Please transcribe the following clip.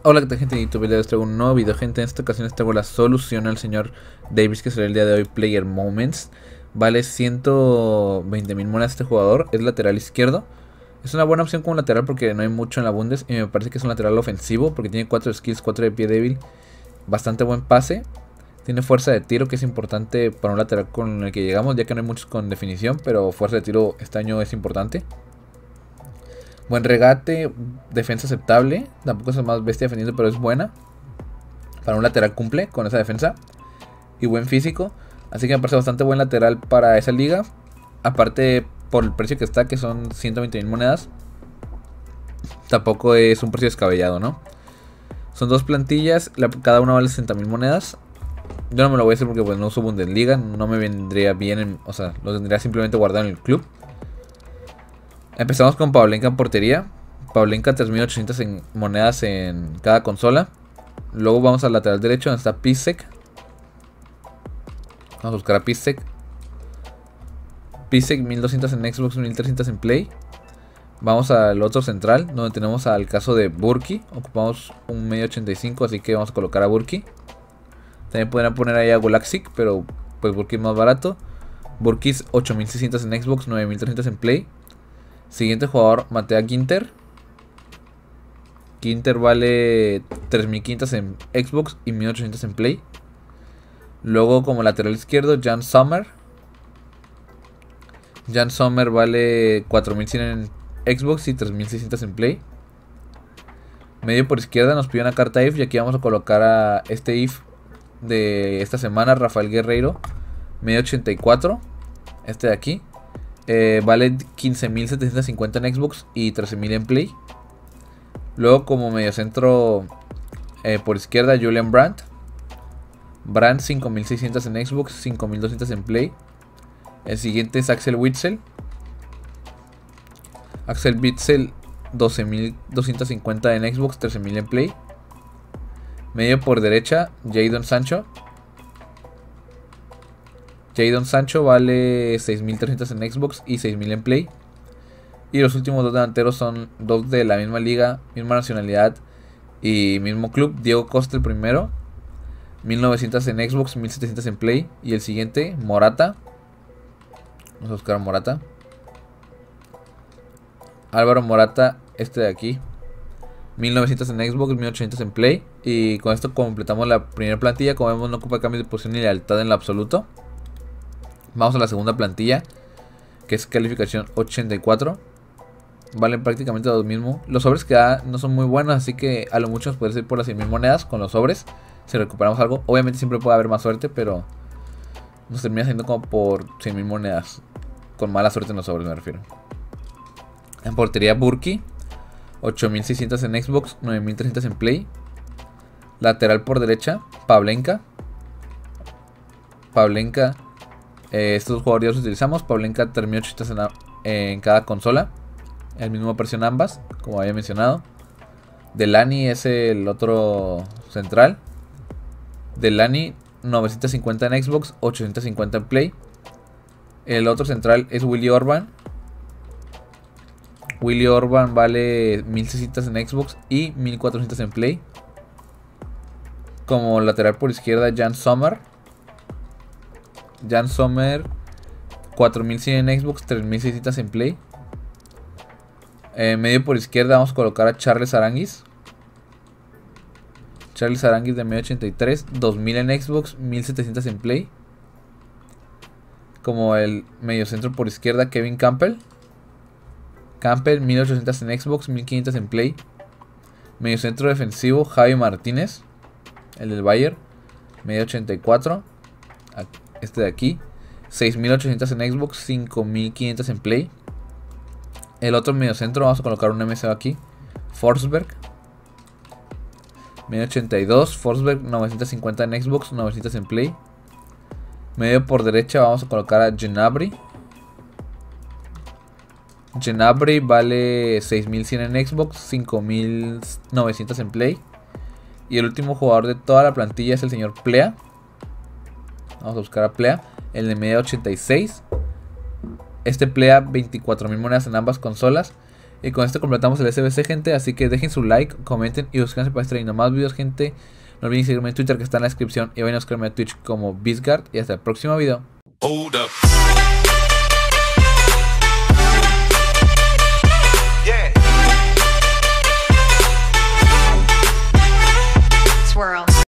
Hola, ¿qué tal, gente de YouTube? Les traigo un nuevo video, gente. En esta ocasión les traigo la solución al señor Davis, que será el día de hoy Player Moments. Vale 120.000 monedas este jugador, es lateral izquierdo. Es una buena opción como lateral porque no hay mucho en la Bundes. Y me parece que es un lateral ofensivo porque tiene 4 skills, 4 de pie débil. Bastante buen pase. Tiene fuerza de tiro, que es importante para un lateral con el que llegamos, ya que no hay muchos con definición, pero fuerza de tiro este año es importante. Buen regate, defensa aceptable. Tampoco es el más bestia defendiendo, pero es buena. Para un lateral cumple con esa defensa. Y buen físico. Así que me parece bastante buen lateral para esa liga. Aparte, por el precio que está, que son 120.000 monedas. Tampoco es un precio descabellado, ¿no? Son dos plantillas, cada una vale 60.000 monedas. Yo no me lo voy a hacer porque pues no uso Bundesliga. No me vendría bien, o sea, lo tendría simplemente guardado en el club. Empezamos con Pavlenka en portería. Pavlenka 3.800 en monedas en cada consola. Luego vamos al lateral derecho donde está Piszczek. Vamos a buscar a Piszczek. Piszczek 1.200 en Xbox, 1.300 en Play. Vamos al otro central donde tenemos al caso de Burki. Ocupamos un medio 85, así que vamos a colocar a Burki. También podrían poner ahí a Gulaksic, pero pues Burki es más barato. Burki es 8.600 en Xbox, 9.300 en Play. Siguiente jugador, Matea Ginter. Ginter vale 3.500 en Xbox y 1.800 en Play. Luego como lateral izquierdo, Jan Sommer. Jan Sommer vale 4.100 en Xbox y 3.600 en Play. Medio por izquierda nos pide una carta IF y aquí vamos a colocar a este IF de esta semana, Rafael Guerreiro. Medio 84. Este de aquí. Vale 15.750 en Xbox y 13.000 en Play. Luego como mediocentro por izquierda, Julian Brandt. Brandt 5.600 en Xbox, 5.200 en Play. El siguiente es Axel Witsel. Axel Witsel 12.250 en Xbox, 13.000 en Play. Medio por derecha, Jadon Sancho. Jadon Sancho vale 6.300 en Xbox y 6.000 en Play. Y los últimos dos delanteros son dos de la misma liga, misma nacionalidad y mismo club. Diego Costa el primero, 1.900 en Xbox, 1.700 en Play. Y el siguiente, Morata. Vamos a buscar a Morata. Álvaro Morata, este de aquí, 1.900 en Xbox, 1.800 en Play. Y con esto completamos la primera plantilla. Como vemos, no ocupa cambios de posición ni lealtad en lo absoluto. Vamos a la segunda plantilla, que es calificación 84. Valen prácticamente lo mismo. Los sobres que da no son muy buenos, así que a lo mucho nos puede ir por las 100.000 monedas con los sobres. Si recuperamos algo, obviamente siempre puede haber más suerte, pero nos termina siendo como por 100.000 monedas. Con mala suerte en los sobres me refiero. En portería, Burki, 8.600 en Xbox, 9.300 en Play. Lateral por derecha, Pavlenka. Estos jugadores los utilizamos. Pavlenka 3.800 en cada consola. El mismo precio en ambas, como había mencionado. Delaney es el otro central. Delaney 950 en Xbox, 850 en Play. El otro central es Willy Orban. Willy Orban vale 1.600 en Xbox y 1.400 en Play. Como lateral por izquierda, Jan Sommer. Jan Sommer 4.100 en Xbox, 3.600 en Play. Medio por izquierda vamos a colocar a Charles Aranguis. Charles Aranguis de medio 83, 2.000 en Xbox, 1.700 en Play. Como el medio centro por izquierda, Kevin Campbell. 1.800 en Xbox, 1.500 en Play. Medio centro defensivo, Javi Martínez, el del Bayern, medio 84. Este de aquí, 6.800 en Xbox, 5.500 en Play. El otro medio centro vamos a colocar un MSO aquí, Forsberg, medio 82. Forsberg 950 en Xbox, 900 en Play. Medio por derecha vamos a colocar a Gnabry. Gnabry vale 6.100 en Xbox, 5.900 en Play. Y el último jugador de toda la plantilla es el señor Plea. Vamos a buscar a Plea, el de media 86. Este Plea 24.000 monedas en ambas consolas. Y con esto completamos el SBC, gente. Así que dejen su like, comenten y suscríbanse para estar viendo más videos, gente. No olviden seguirme en Twitter, que está en la descripción. Y vayan a buscarme a Twitch como Bizgard. Y hasta el próximo video. Hold up.